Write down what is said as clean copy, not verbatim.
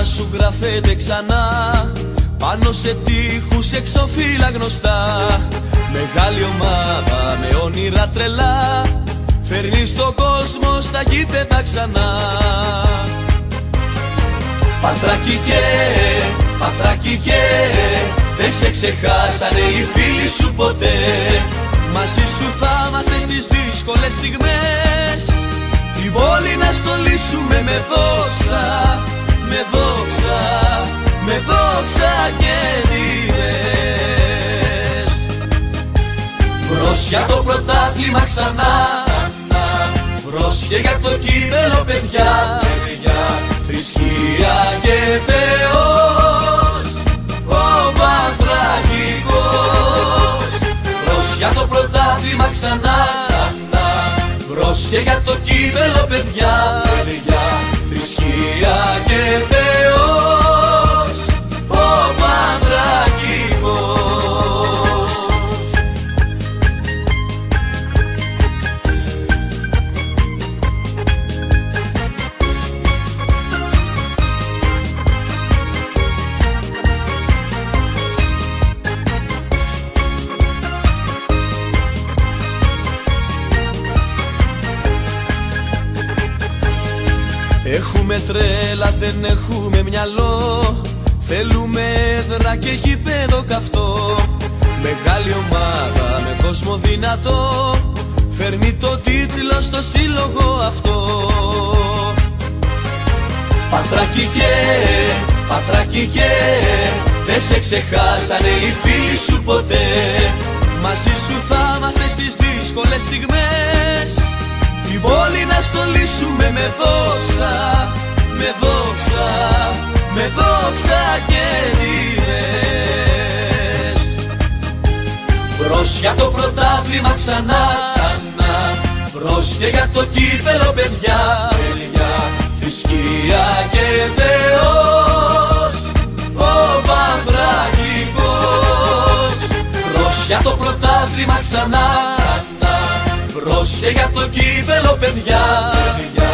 σου γράφεται ξανά πάνω σε τείχους εξωφύλλα γνωστά. Μεγάλη ομάδα με όνειρα τρελά φέρνει στον κόσμο στα γήπεδα ξανά. Πανθρακικέ, δεν σε ξεχάσανε οι φίλοι σου ποτέ. Μαζί σου θα είμαστε στις δύσκολες στιγμές, την πόλη να στολίσουμε με δόξα, με δόξα, με δόξα και δίδες. Μπρος για το πρωτάθλημα ξανά, μπρος και για το κύπελλο παιδιά, θρησκεία και Θεός, ο Πανθρακικός. Μπρος για το πρωτάθλημα ξανά, μπρος και για το κύπελλο παιδιά, θρησκεία και Θεός, ο Πανθρακικός. Έχουμε τρέλα, δεν έχουμε μυαλό, θέλουμε έδρα και γήπεδο καυτό. Μεγάλη ομάδα με κόσμο δυνατό φέρνει το τίτλο στο σύλλογο αυτό. Πανθρακικέ, δεν σε ξεχάσανε οι φίλοι σου ποτέ. Μαζί σου θα είμαστε στις δύσκολες στιγμές, την πόλη να στολίσουμε με δόξα, με δόξα, με δόξα και δίδες. Μπρος για το πρωτάθλημα ξανά, μπρος και για το κύπελλο παιδιά, θρησκεία και Θεός, ο Πανθρακικός. Μπρος για το πρωτάθλημα ξανά, μπρος και για το κύπελλο παιδιά,